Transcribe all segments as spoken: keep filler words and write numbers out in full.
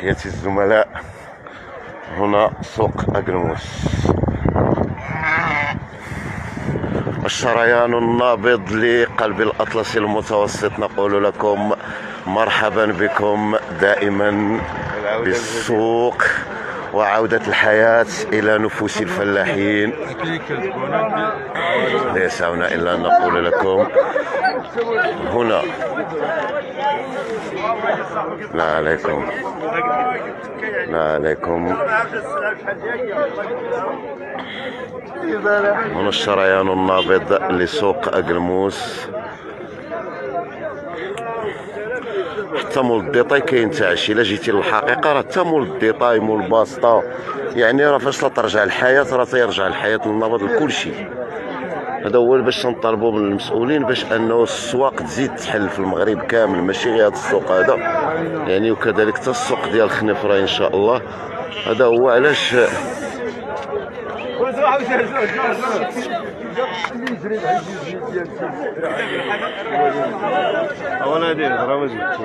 تحياتي الزملاء. هنا سوق أقلموس، الشريان النابض لقلب الأطلسي المتوسط. نقول لكم مرحبا بكم دائما بالسوق وعودة الحياة إلى نفوس الفلاحين. لا يسعنا إلا أن نقول لكم هنا لا عليكم لا عليكم هنا الشريان النابض لسوق أقلموس. حتى مول الديطاي كاين تعشي. الا جيتي للحقيقه راه حتى مول الديطاي مول الباسطه، يعني راه فاش لا ترجع الحياه راه تيرجع الحياه للنبض لكلشي. هذا هو باش تنطلبوا من المسؤولين باش انه السواق تزيد تحل في المغرب كامل، ماشي غير هذا السوق هذا يعني، وكذلك حتى السوق ديال خنفره ان شاء الله. هذا هو علاش اولا دير راه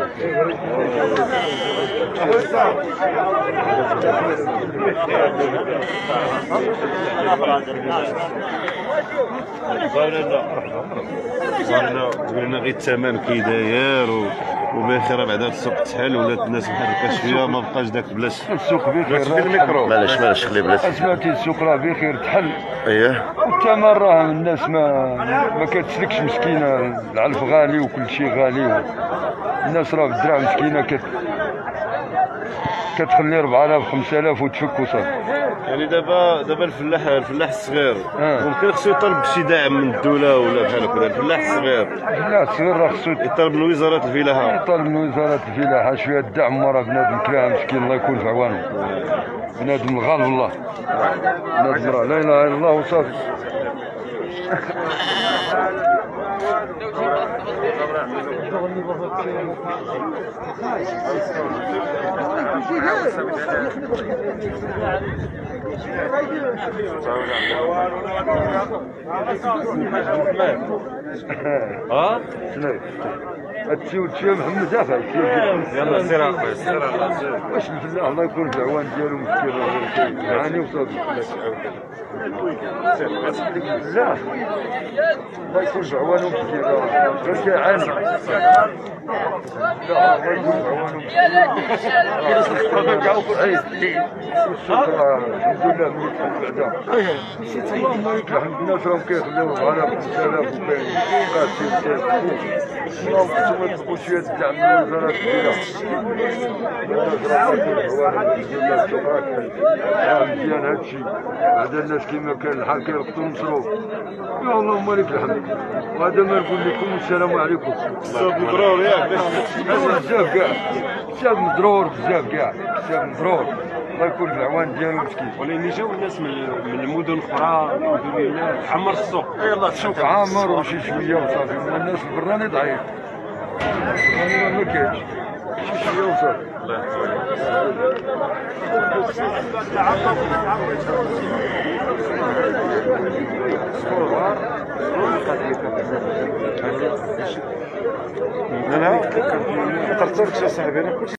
قلنا غير الثمن كي داير وبخير بعد هذا السوق تحل ولات الناس محركه شويه، ما بقاش داك بلاش السوق بخير. معليش معليش خلي بلاش سمعتي السوق راه بخير تحل. اييه والثمن راه الناس ما ما كتسلكش مسكينه، العلف غالي وكل شيء غالي، الناس راه بالدراهم مسكينه كت كتخلي أربعة آلاف خمسة آلاف وتفك وصافي. يعني دابا دابا الفلاح الفلاح الصغير آه. ممكن خصو يطلب بشي دعم من الدوله ولا بحال هكذا. الفلاح الصغير الفلاح الصغير راه خصو يطلب من وزاره الفلاحه يطلب من وزاره الفلاحه شويه الدعم. راه بنادم كلاها مسكين الله يكون في عوانه، بنادم الغالب الله، بنادم راه لا اله الا الله وصافي. ها شنو هادشي وهادشي محمد دافع. يلا سير اخويا سير. واش الفلاح الله يكون في العوان ديالو مسكين يعاني وصافي. لا الله يكون في عوانهم مسكين غير كيعاني. لا الله يكون في عوانهم مسكين. الحمد لله ملي دخل بعدا اللهم لك الحمد. الناس راهم كيخليو على خمسة آلاف وكاين قاسي اللهم خصهم يطلبوا شويه الدعم من وزاره الفلاحه. الناس راهم كيخليو السوق راه مزيان هادشي. بعدا الناس كيما كان الحال كيلقطوا المصروف. يا اللهم لك الحمد. وهذا ما نقول لكم السلام عليكم. السوق مضرور ياك بزاف كاع، بزاف مضرور بزاف كاع، بزاف مضرور الله يكون في العوان ديالو مسكين. ولكن جاو الناس من من المدن الاخرى الحمد لله عمر السوق. يلاه السوق عامر وشي شويه وصافي. من الناس البراني ضعيف، البراني ما كاينش، شي شويه وصافي. لا لا ما ترتبطش يا صاحبي.